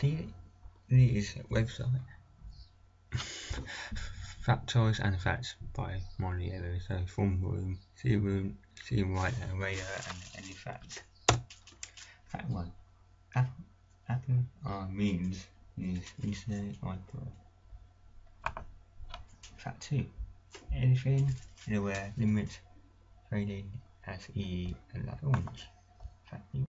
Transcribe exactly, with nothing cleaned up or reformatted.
The, this website, Factoids and Facts by Molly Evers. So form room, see room, see right and radar and any fact. Fact one. Apple, Apple uh, means is recently iPod. Fact two. Anything, anywhere, limit trading as E U and like orange. Fact